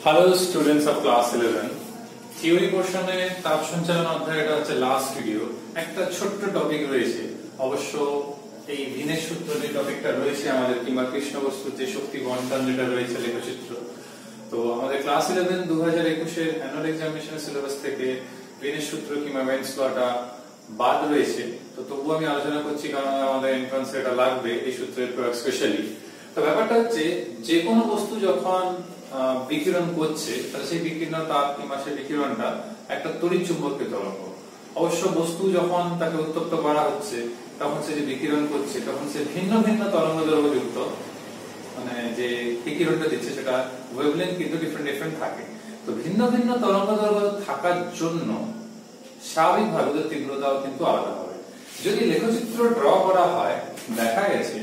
Hello students of class 11 theory পোরশনে তাপ সঞ্চালন অধ্যায়টা হচ্ছে লাস্ট ভিডিও। একটা ছোট্ট টপিক রয়েছে, অবশ্য এই ভিনের সূত্র যে টপিকটা রয়েছে আমাদের, কিংবা কৃষ্ণ বস্তুর যে শক্তি বন্টন যেটা রয়েছে লেখচিত্র। তো আমাদের ক্লাস 11 2021 এর অ্যানুয়াল এক্সামিনেশন সিলেবাস থেকে ভিনের সূত্র কিংবা ওয়েন্স লটা বাদ রয়েছে। তো তবু আমি আলোচনা করছি কারণ আমাদের এন্ট্রান্সে এটা লাগবে এই সূত্রের প্রয়োগ স্পেশালি। তো ব্যাপারটা হচ্ছে যে কোনো বস্তু যখন বিকিরণ করছে তাহলে সেই বিকিরণ তাপ কিংবা সেই বিকিরণটা একটা তড়িৎ চুম্বকীয় তরঙ্গ। অবশ্য বস্তু যখন তাকে উত্তপ্ত করা হচ্ছে তখন সে যে বিকিরণ করছে তখন সে ভিন্ন ভিন্ন তরঙ্গ দৈর্ঘ্য যুক্ত, মানে যে বিকিরণটা দিচ্ছে সেটা ওয়েভলেন্থ কিন্তু ডিফারেন্ট থাকে। তো ভিন্ন ভিন্ন তরঙ্গ দৈর্ঘ্য থাকার জন্য স্বাভাবিকভাবে ওদের তীব্রতাও কিন্তু আলাদা হবে। যদি লেখচিত্র ড্র করা হয় দেখা গেছে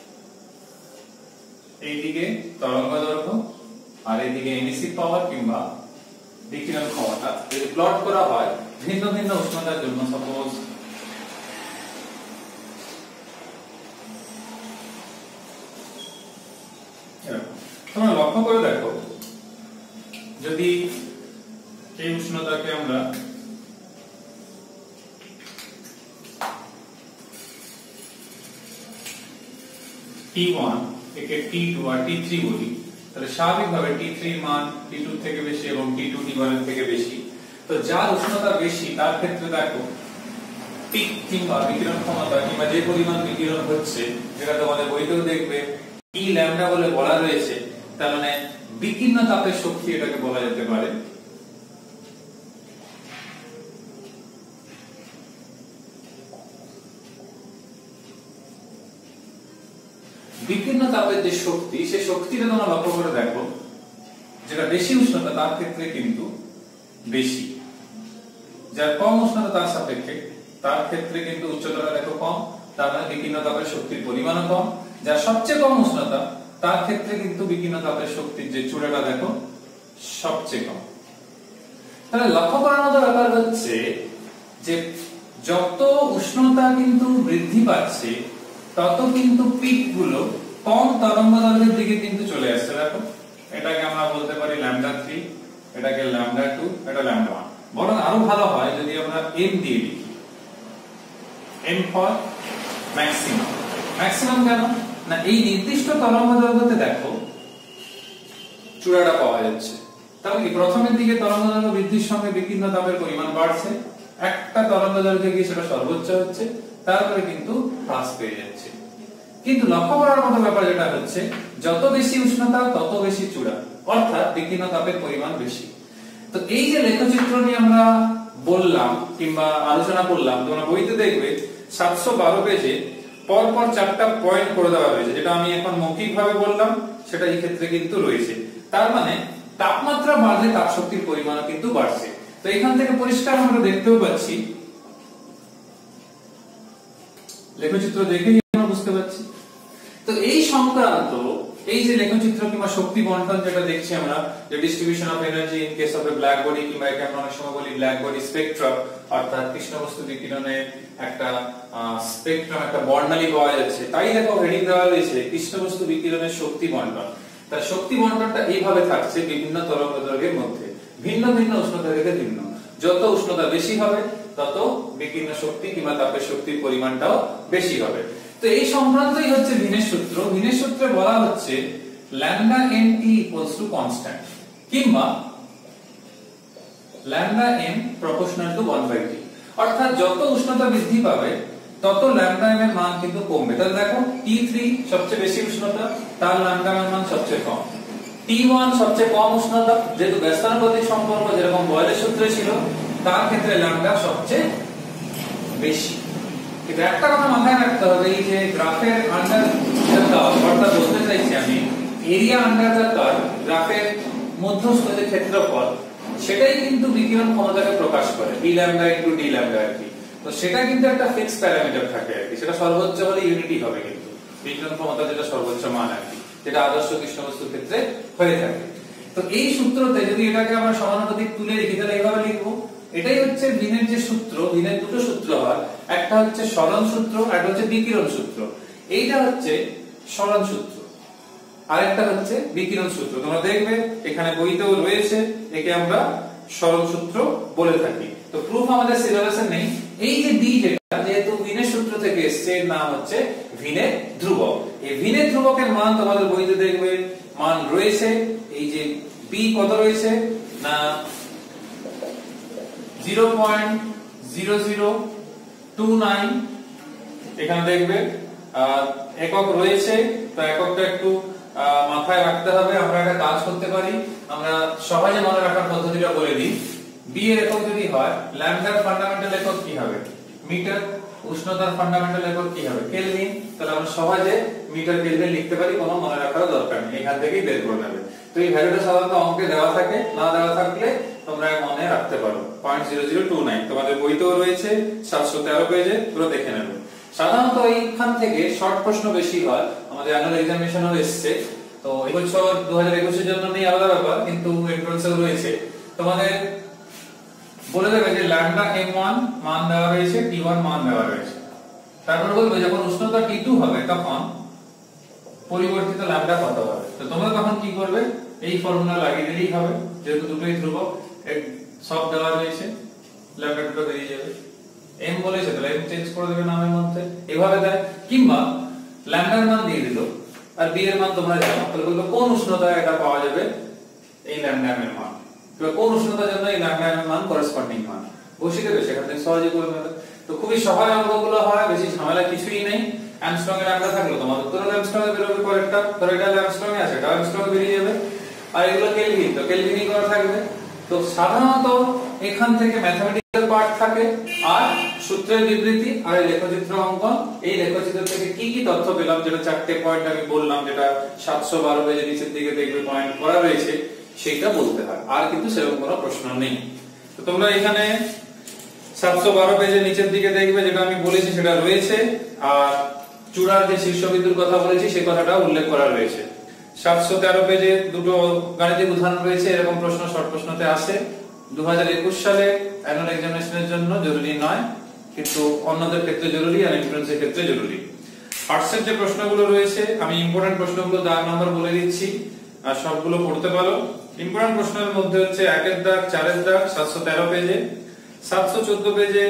এইদিকে তরঙ্গ দৈর্ঘ্য আর এইদিকে এমিসিভ পাওয়ার কিংবা বিকিরণ ক্ষমতা যদি প্লট করা হয় ভিন্ন ভিন্ন উষ্ণতার জন্য, সাপোজ তোমরা লক্ষ্য করে দেখো, যদি এই উষ্ণতাকে আমরা T1 একে T2 আর T3 বলি, তাহলে স্বাভাবিকভাবে T3 এর মান T2 থেকে বেশি এবং T2 T1 এর থেকে বেশি। তো যার উষ্ণতা বেশি তার ক্ষেত্রে দেখো পিক কিংবা বিকিরণ ক্ষমতা কিংবা যে পরিমাণ বিকিরণ হচ্ছে, যেটা তোমাদের বইতেও দেখবে E ল্যামডা বলে বলা রয়েছে, তার মানে বিকিরণ তাপের শক্তি এটাকে বলা যেতে পারে। বিকিরণ তাপের যে শক্তি, সেই শক্তিটা তোমরা লক্ষ্য করে দেখো, যেটা বেশি উষ্ণতা তার ক্ষেত্রে কিন্তু বেশি, যার কম উষ্ণতা তার সাপেক্ষে তার ক্ষেত্রে কিন্তু উচ্চতাটা দেখো কম, তার মানে বিকিরণ তাপের শক্তির পরিমাণও কম। যার সবচেয়ে কম উষ্ণতা তার ক্ষেত্রে কিন্তু বিকিরণ তাপের শক্তির যে চূড়াটা দেখো সবচেয়ে কম। তাহলে লক্ষ্য করার মতো ব্যাপার হচ্ছে যে যত উষ্ণতা কিন্তু বৃদ্ধি পাচ্ছে তত কিন্তু পিক গুলো কম তরঙ্গ দৈর্ঘ্যের দিকে কিন্তু চলে আসছে। দেখো এটাকে আমরা বলতে পারি λ3, এটাকে λ2, এটা λ1। বরং আরো ভালো হয় যদি আমরা m দিয়ে লিখি, m ফর ম্যাক্সিমাম। ম্যাক্সিমাম কেন না, এই নির্দিষ্ট তরঙ্গ দৈর্ঘ্যতে দেখো চূড়াটা পাওয়া যাচ্ছে। তাহলে কি প্রথমের দিকে তরঙ্গ দৈর্ঘ্য বৃদ্ধির সঙ্গে বিকিরণ তাপের পরিমাণ বাড়ছে, একটা তরঙ্গ দৈর্ঘ্যে গিয়ে সেটা সর্বোচ্চ হচ্ছে, তারপরে কিন্তু হ্রাস পেয়ে যাচ্ছে। কিন্তু লক্ষ্য করার মতো ব্যাপার যেটা হচ্ছে যত বেশি উষ্ণতা তত বেশি চূড়া, অর্থাৎ বিকিরণ তাপের পরিমাণ বেশি। তো এই যে লেখচিত্র নিয়ে আমরা বললাম কিংবা আলোচনা করলাম, তোমরা বইতে দেখবে 712 পেজে পরপর 4টা পয়েন্ট করে দেওয়া হয়েছে, যেটা আমি এখন মৌখিক ভাবে বললাম সেটা এই ক্ষেত্রে কিন্তু রয়েছে। তার মানে তাপমাত্রা বাড়লে তাপ শক্তির পরিমাণও কিন্তু বাড়ছে। তো এখান থেকে পরিষ্কার আমরা দেখতেও পাচ্ছি, লেখচিত্র দেখেই আমরা বুঝতে পারছি। তো এই সংক্রান্ত এই যে লেখচিত্র কিংবা শক্তি বন্টন যেটা দেখছি আমরা, যে distribution of energy in case of a black body, কিংবা একে আমরা অনেক সময় বলি ব্ল্যাক বডি স্পেকট্রাম, অর্থাৎ কৃষ্ণ বস্তু বিকিরণের একটা স্পেকট্রাম, একটা বর্ণালী পাওয়া যাচ্ছে। তাই দেখো হেডিং দেওয়া রয়েছে কৃষ্ণ বস্তু বিকিরণের শক্তি বন্টন। তার শক্তি বন্টনটা এইভাবে থাকছে বিভিন্ন তরঙ্গ দৈর্ঘ্যের মধ্যে, ভিন্ন ভিন্ন উষ্ণতা থেকে ভিন্ন। যত উষ্ণতা বেশি হবে তত বিকিরণ শক্তি কিংবা তাপের শক্তির পরিমাণটাও বেশি হবে। তো এই সংক্রান্তই হচ্ছে ভিনের সূত্র। ভিনের সূত্রে বলা হচ্ছে λnt = কনস্ট্যান্ট, কিংবা λm proportional to 1/t, অর্থাৎ যত উষ্ণতা বৃদ্ধি পাবে তত λm এর মান কিন্তু কমবে। তাহলে দেখো T3 সবচেয়ে বেশি উষ্ণতা, তার λm এর মান সবচেয়ে কম। T1 সবচেয়ে কম উষ্ণতা, যেহেতু ব্যস্তানুপাতিক সম্পর্ক যেরকম বয়েলের সূত্রে ছিল, তার ক্ষেত্রে λ সবচেয়ে বেশি। কিন্তু একটা কথা মাথায় রাখতে হবে, এই যে গ্রাফের আন্ডার দ্য কার্ভ, অর্থাৎ বলতে চাইছি আমি এরিয়া আন্ডার দ্য কার্ভ, গ্রাফের মধ্যস্থ যে ক্ষেত্রফল, সেটাই কিন্তু বিকিরণ ক্ষমতাকে প্রকাশ করে, d λ * d λ আর কি। তো সেটা কিন্তু একটা ফিক্স প্যারামিটার থাকে আর কি, সেটা সর্বোচ্চ হলে ইউনিটি হবে কিন্তু বিকিরণ ক্ষমতা যেটা সর্বোচ্চ মান আর কি, যেটা আদর্শ কৃষ্ণ বস্তুর ক্ষেত্রে হয়ে থাকে। তো এই সূত্রতে যদি এটাকে আমরা সমানুপাতিক তুলে লিখি তাহলে এইভাবে লিখবো, এটাই হচ্ছে ভিনের যে সূত্র। ভিনের দুটো সূত্র হয়, একটা হচ্ছে সরণ সূত্র আর একটা হচ্ছে বিকিরণ সূত্র। এইটা হচ্ছে সরণ সূত্র আরেকটা হচ্ছে বিকিরণ সূত্র। তোমরা দেখবে এখানে বইতেও রয়েছে, একে আমরা সরল সূত্র বলে থাকি। তো প্রুফ আমাদের সিলেবাসে নেই। এই যে ডি, যেটা যেহেতু ভিনের সূত্র থেকে এসেছে, এর নাম হচ্ছে ভিনের ধ্রুবক। এই ভিনের ধ্রুবকের মান তোমাদের বইতে দেখবে মান রয়েছে। এই যে বি কত রয়েছে না 0.0029 এখানে দেখবে একক রয়েছে। তো এককটা একটু মাথায় রাখতে হবে। আমরা একটা কাজ করতে পারি, আমরা সহজে মনে রাখার পদ্ধতিটা বলে দিই। বি এর একক যদি হয়, ল্যামডার ফান্ডামেন্টাল একক কি হবে মিটার, উষ্ণতার ফান্ডামেন্টাল একক কি হবে কেলভিন। তাহলে আমরা সহজে মিটার কেলভিন লিখতে পারি, কোনো মনে রাখার দরকার নেই, এখান থেকেই বের করে নেবে। তো এই ভ্যালুটা সাধারণত অঙ্কে দেওয়া থাকে, না দেওয়া থাকলে তোমরা মনে রাখতে পারো। 0.0029 তোমাদের বইতেও রয়েছে 713 পেজে, পুরো দেখে নেবে। সাধারণত এইখান থেকে শর্ট প্রশ্ন বেশি হয়, আমাদের অ্যানুয়াল এক্সামিনেশনও এসেছে। তো এই বছর 2021 এর জন্য নেই, আলাদা ব্যাপার, কিন্তু এন্ট্রান্সেও রয়েছে। তোমাদের বলে দেবে যে ল্যামডা m1 মান দেওয়া রয়েছে, t1 মান দেওয়া রয়েছে। তারপর বলবে যখন উষ্ণতা t2 হবে তখন পরিবর্তিত ল্যামডা কত হবে। তো তোমরা তখন কি করবে, এই ফর্মুলা লাগিয়ে দিলেই হবে, যেহেতু দুটোই ধ্রুবক সব দেওয়া রয়েছে, ল্যামডা দুটো বেরিয়ে যাবে। m বলেছে তাহলে m চেঞ্জ করে দেবে নামের মধ্যে, এভাবে দেয়। কিংবা ল্যামডার মান দিয়ে দিল আর b এর মান তোমরা জানো, তাহলে বলবে কোন উষ্ণতায় এটা পাওয়া যাবে এই ল্যামডা এর মান, কিংবা কোন উষ্ণতার জন্য এই ল্যামডা এর মান করেসপন্ডিং মান বসিয়ে দেবে, সেখান থেকে সহজে করে নেবে। তো খুবই সহজ অঙ্কগুলো হয়, বেশি ঝামেলা কিছুই নেই। অ্যামস্ট্রং এর ল্যামডা থাকলো তোমার উত্তর অ্যামস্ট্রং এ বেরোবে পরেরটা, ধরো এটা অ্যামস্ট্রং এ আছে, এটা অ্যামস্ট্রং এ বেরিয়ে যাবে। আর এগুলো কেলভিন, তো কেলভিনই করা থাকবে। তো সাধারণত এখান থেকে ম্যাথমেটিক্যাল পার্ট থাকে, আর সূত্রের বিবৃতি আর এই লেখচিত্র অঙ্কন। এই লেখচিত্র থেকে কি কি তথ্য পেলাম, যেটা 4টে পয়েন্ট আমি বললাম, যেটা 712 পেজে নিচের দিকে দেখবে পয়েন্ট করা রয়েছে, সেটা বলতে হয়। আর কিন্তু সেরকম কোনো প্রশ্ন নেই। তো তোমরা এখানে 712 পেজের নিচের দিকে দেখবে যেটা আমি বলেছি সেটা রয়েছে, আর চূড়ার যে শীর্ষবিন্দুর কথা বলেছি সেই কথাটা উল্লেখ করা রয়েছে। 713 পেজে দুটো গাণিতিক উদাহরণ রয়েছে, এরকম প্রশ্ন শর্ট প্রশ্নতে আসে। 2021 সালে অ্যানুয়াল এক্সামিনেশনের জন্য জরুরি নয়, কিন্তু অন্যদের ক্ষেত্রে জরুরি, আর এন্ট্রান্সের ক্ষেত্রে জরুরি। আর্টসের যে প্রশ্নগুলো রয়েছে, আমি ইম্পর্টেন্ট প্রশ্নগুলো দাগ নাম্বার বলে দিচ্ছি, আর সবগুলো পড়তে পারো। ইম্পর্টেন্ট প্রশ্নের মধ্যে হচ্ছে 1 এর দাগ, 4 এর দাগ 713 পেজে, 714 পেজে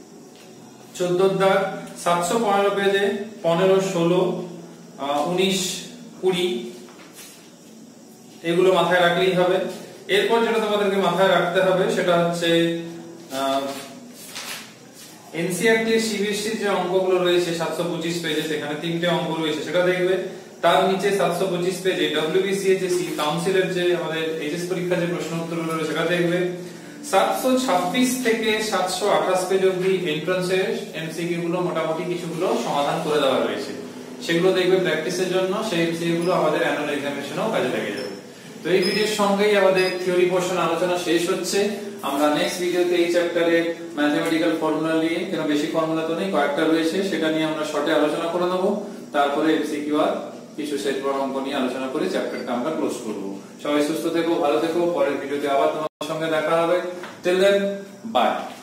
14 দাগ, 715 পেজে 15, 16, 19, 20 এগুলো মাথায় রাখলেই হবে। এরপর যেটা তোমাদেরকে মাথায় রাখতে হবে সেটা হচ্ছে এনসিইআরটি এর সিবিএসসি যে অঙ্কগুলো রয়েছে 725 পেজে, সেখানে 3টে অঙ্ক রয়েছে, সেটা দেখবে। তার নিচে 725 পেজে ডব্লিউবিসি এর যে কাউন্সিলের যে আমাদের এইচএস পরীক্ষার যে প্রশ্ন উত্তরগুলো রয়েছে সেটা দেখবে। 726 থেকে 728 পেজ অবধি এন্ট্রান্সের এমসিকিউ গুলো মোটামুটি কিছুগুলো সমাধান করে দেওয়া রয়েছে, সেগুলো দেখবে প্র্যাকটিসের জন্য। সেই এমসিকিউ গুলো আমাদের অ্যানুয়াল এক্সামিনেশনেও কাজে লেগে যাবে। তো এই ভিডিওর সঙ্গেই আমাদের থিওরি পোরশন আলোচনা শেষ হচ্ছে। আমরা নেক্সট ভিডিওতে এই চ্যাপ্টারে ম্যাথমেটিক্যাল ফর্মুলা নিয়ে, কেন বেশি ফর্মুলা তো নেই, কয়েকটা রয়েছে, সেটা নিয়ে আমরা শর্টে আলোচনা করে নেব। তারপরে এমসিকিউ আর কিছু সেট অঙ্ক নিয়ে আলোচনা করে চ্যাপ্টারটা আমরা ক্লোজ করব। সবাই সুস্থ থেকো, ভালো থেকো। পরের ভিডিওতে আবার তোমাদের সঙ্গে দেখা হবে। Till then, by.